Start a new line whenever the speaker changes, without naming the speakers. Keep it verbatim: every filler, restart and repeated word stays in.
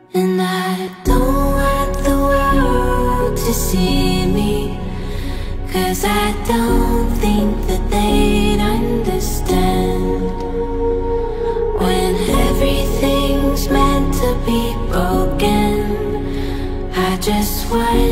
And I don't want the world to see me, 'cause I don't think that they'd understand. When everything's meant to be broken, I just want